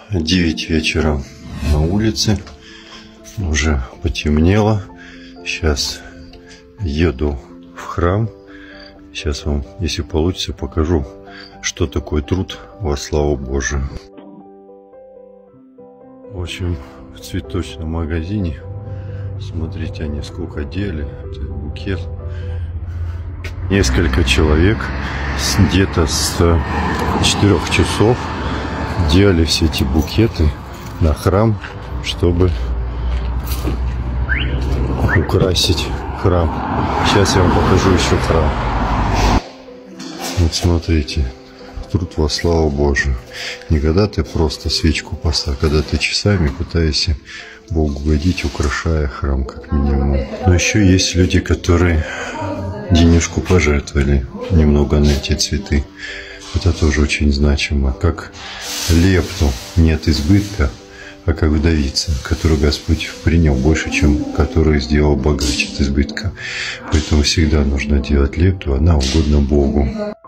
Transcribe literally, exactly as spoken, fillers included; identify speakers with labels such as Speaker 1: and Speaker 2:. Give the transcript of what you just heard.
Speaker 1: девять вечера на улице, уже потемнело. Сейчас еду в храм. Сейчас вам, если получится, покажу, что такое труд во славу Божию. В общем, в цветочном магазине, смотрите, они сколько делали, это букет. Несколько человек где-то с четырёх часов делали все эти букеты на храм, чтобы украсить храм. Сейчас я вам покажу еще храм. Вот смотрите, труд во славу Божию. Не когда ты просто свечку поставил, когда ты часами пытаешься Богу угодить, украшая храм как минимум. Но еще есть люди, которые денежку пожертвовали немного на эти цветы. Это тоже очень значимо. Как лепту, не от избытка, а как вдовица, которую Господь принял больше, чем которую сделал богаче от избытка. Поэтому всегда нужно делать лепту, она угодна Богу.